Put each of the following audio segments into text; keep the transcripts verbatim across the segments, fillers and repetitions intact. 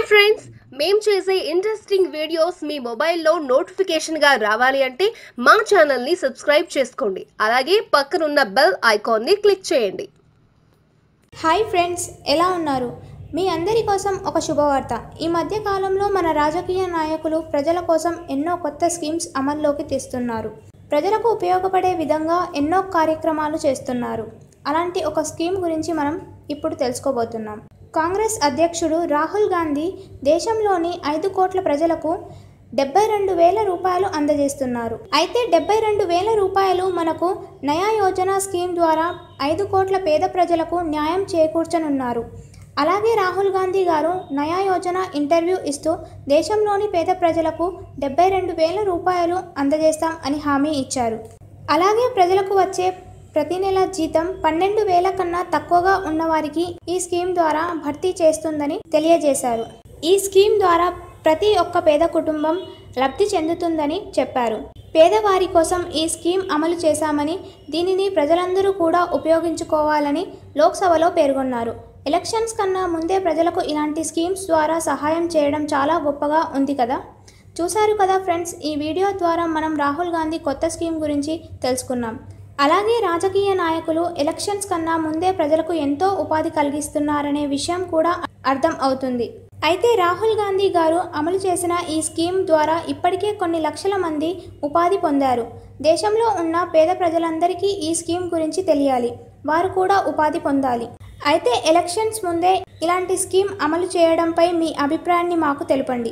Friends, మేము చేసే interesting videos మీ మొబైల్లో నోటిఫికేషన్గా రావాలి అంటే మా ఛానల్ని సబ్స్క్రైబ్ చేసుకోండి. అలాగే పక్కనున్న బెల్ ఐకాన్ని క్లిక్ చేయండి. హాయ్ ఫ్రెండ్స్, ఎలా ఉన్నారు? మీ అందరి కోసం ఒక శుభవార్త. ఈ మధ్య కాలంలో మన రాజకీయ నాయకులు ప్రజల కోసం ఎన్నో కొత్త స్కీమ్స్ అమల్లోకి తెస్తున్నారు. ప్రజలకు ఉపయోగపడే విధంగా ఎన్నో కార్యక్రమాలు చేస్తున్నారు. అలాంటి ఒక స్కీమ్ గురించి మనం ఇప్పుడు తెలుసుకోబోతున్నాం. కాంగ్రెస్ అధ్యక్షుడు రాహుల్ గాంధీ దేశంలోని ఐదు కోట్ల ప్రజలకు డెబ్బై రెండు వేల రూపాయలు అందజేస్తున్నారు. అయితే డెబ్బై రెండు వేల రూపాయలు మనకు నయా యోజన స్కీమ్ ద్వారా ఐదు కోట్ల పేద ప్రజలకు న్యాయం చేకూర్చనున్నారు. అలాగే రాహుల్ గాంధీ గారు నయా యోజన ఇంటర్వ్యూ ఇస్తూ దేశంలోని పేద ప్రజలకు డెబ్బై రెండు వేల రూపాయలు అందజేస్తాం అని హామీ ఇచ్చారు. అలాగే ప్రజలకు వచ్చే ప్రతి నెల జీతం పన్నెండు వేల కన్నా తక్కువగా ఉన్నవారికి ఈ స్కీమ్ ద్వారా భర్తీ చేస్తుందని తెలియజేశారు. ఈ స్కీమ్ ద్వారా ప్రతి ఒక్క పేద కుటుంబం లబ్ధి చెందుతుందని చెప్పారు. పేదవారి కోసం ఈ స్కీమ్ అమలు చేశామని, దీనిని ప్రజలందరూ కూడా ఉపయోగించుకోవాలని లోక్సభలో పేర్కొన్నారు. ఎలక్షన్స్ కన్నా ముందే ప్రజలకు ఇలాంటి స్కీమ్స్ ద్వారా సహాయం చేయడం చాలా గొప్పగా ఉంది కదా. చూశారు కదా ఫ్రెండ్స్, ఈ వీడియో ద్వారా మనం రాహుల్ గాంధీ కొత్త స్కీమ్ గురించి తెలుసుకున్నాం. అలాగే రాజకీయ నాయకులు ఎలక్షన్స్ కన్నా ముందే ప్రజలకు ఎంతో ఉపాధి కలిగిస్తున్నారనే విషయం కూడా అర్థం అవుతుంది. అయితే రాహుల్ గాంధీ గారు అమలు చేసిన ఈ స్కీమ్ ద్వారా ఇప్పటికే కొన్ని లక్షల మంది ఉపాధి పొందారు. దేశంలో ఉన్న పేద ప్రజలందరికీ ఈ స్కీమ్ గురించి తెలియాలి, వారు కూడా ఉపాధి పొందాలి. అయితే ఎలక్షన్స్ ముందే ఇలాంటి స్కీమ్ అమలు చేయడంపై మీ అభిప్రాయాన్ని మాకు తెలపండి.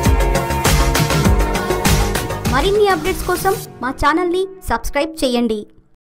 మరిన్ని అప్డేట్స్ కోసం మా ఛానల్ని సబ్స్క్రైబ్ చేయండి.